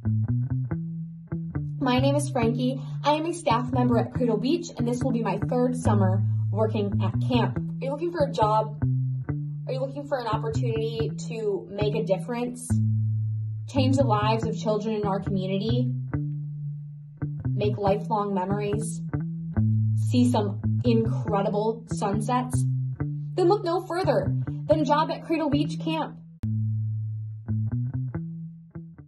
My name is Frankie. I am a staff member at Cradle Beach, and this will be my third summer working at camp. Are you looking for a job? Are you looking for an opportunity to make a difference? Change the lives of children in our community? Make lifelong memories? See some incredible sunsets? Then look no further than a job at Cradle Beach Camp.